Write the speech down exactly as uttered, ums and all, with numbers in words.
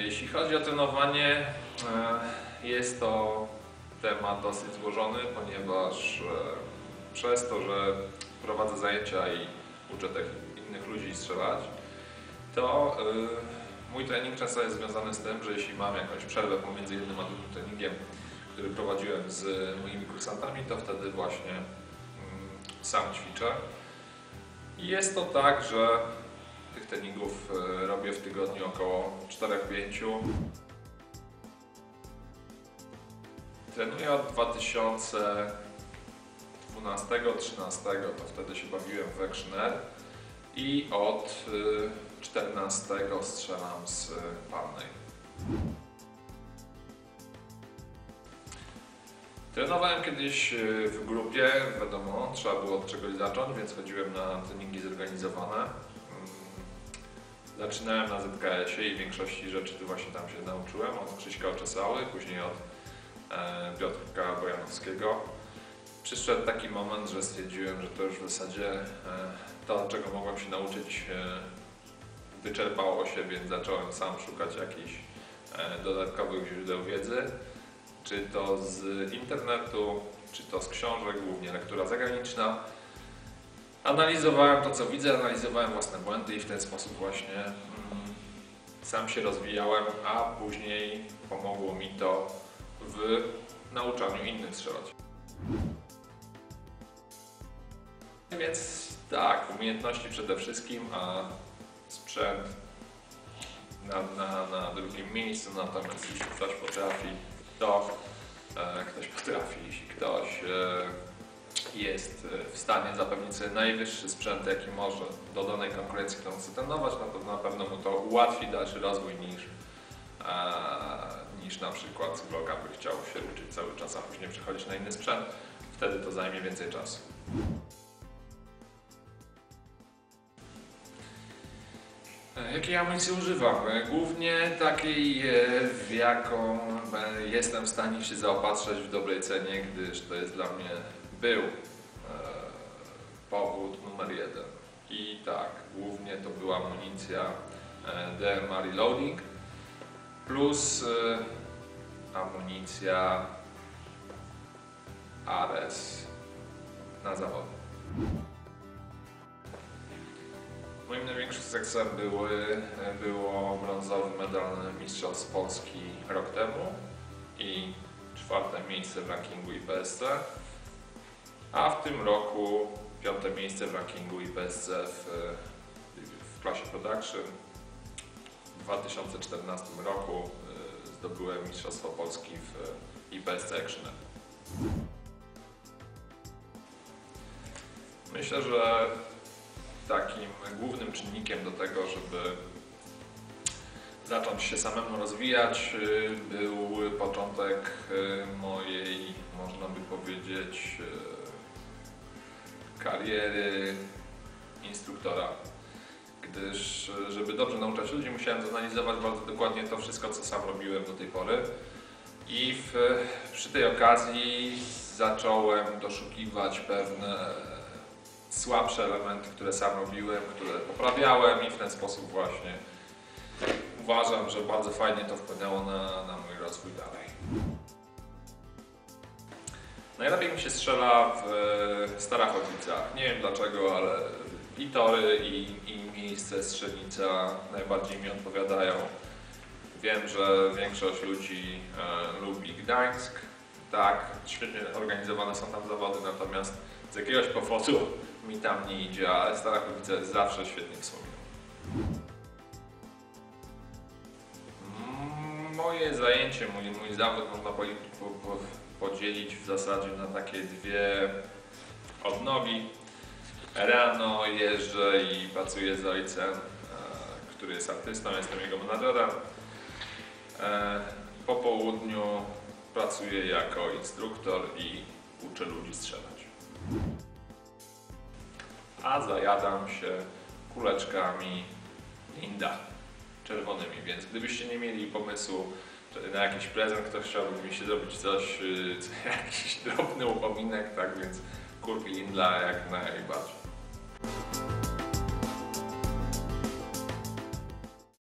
Jeśli chodzi o trenowanie, jest to temat dosyć złożony, ponieważ przez to, że prowadzę zajęcia i uczę tych innych ludzi strzelać, to mój trening często jest związany z tym, że jeśli mam jakąś przerwę pomiędzy jednym a drugim treningiem, który prowadziłem z moimi kursantami, to wtedy właśnie sam ćwiczę. I jest to tak, że tych treningów robię w tygodniu około czterech pięciu. Trenuję od dwa tysiące dwunastego trzynastego, to wtedy się bawiłem w Action Air, i od czternastego strzelam z palnej. Trenowałem kiedyś w grupie, wiadomo, trzeba było od czegoś zacząć, więc chodziłem na treningi zorganizowane. Zaczynałem na Z K S-ie i większości rzeczy tu właśnie tam się nauczyłem, od Krzyśka Oczesały, później od e, Piotrka Bojanowskiego. Przyszedł taki moment, że stwierdziłem, że to już w zasadzie e, to, czego mogłem się nauczyć, e, wyczerpało się, więc zacząłem sam szukać jakichś e, dodatkowych źródeł wiedzy. Czy to z internetu, czy to z książek, głównie lektura zagraniczna. Analizowałem to, co widzę, analizowałem własne błędy i w ten sposób właśnie mm, sam się rozwijałem, a później pomogło mi to w nauczaniu innych strzelać. Więc tak, umiejętności przede wszystkim, a sprzęt na, na, na drugim miejscu, natomiast jeśli ktoś potrafi, to e, ktoś potrafi, jeśli ktoś e, jest w stanie zapewnić sobie najwyższy sprzęt, jaki może do danej konkurencji, którą chce trenować, no to na pewno mu to ułatwi dalszy rozwój niż, e, niż na przykład Glocka by chciał się uczyć cały czas, a później przechodzić na inny sprzęt. Wtedy to zajmie więcej czasu. Jakiej amunicji używam? Głównie takiej, w jaką jestem w stanie się zaopatrzyć w dobrej cenie, gdyż to jest dla mnie był e, powód numer jeden. I tak, głównie to była amunicja e, D M R Reloading plus e, amunicja Ares na zawody. Moim największym sukcesem były, było brązowy medal Mistrzostw Polski rok temu i czwarte miejsce w rankingu I P S C. A w tym roku piąte miejsce w rankingu I P S C w, w klasie Production. W dwa tysiące czternastym roku zdobyłem Mistrzostwo Polski w I P S C Action Air. Myślę, że takim głównym czynnikiem do tego, żeby zacząć się samemu rozwijać, był początek mojej, można by powiedzieć, kariery instruktora, gdyż żeby dobrze nauczać ludzi, musiałem zanalizować bardzo dokładnie to wszystko, co sam robiłem do tej pory, i w, przy tej okazji zacząłem doszukiwać pewne słabsze elementy, które sam robiłem, które poprawiałem, i w ten sposób właśnie uważam, że bardzo fajnie to wpłynęło na, na mój rozwój dalej. Najlepiej mi się strzela w Starachowicach. Nie wiem dlaczego, ale i tory, i, i miejsce, strzelnica najbardziej mi odpowiadają. Wiem, że większość ludzi e, lubi Gdańsk. Tak, świetnie organizowane są tam zawody, natomiast z jakiegoś powodu mi tam nie idzie, ale Starachowice zawsze świetnie wspominam. Moje zajęcie, mój, mój zawód można po, po, podzielić w zasadzie na takie dwie odnogi. Rano jeżdżę i pracuję z ojcem, e, który jest artystą, jestem jego menadżerem. E, po południu pracuję jako instruktor i uczę ludzi strzelać. A zajadam się kuleczkami Linda czerwonymi, więc gdybyście nie mieli pomysłu na jakiś prezent, ktoś chciałby mi się zrobić coś, jakiś drobny upominek, tak więc kulki Lindla jak najbardziej.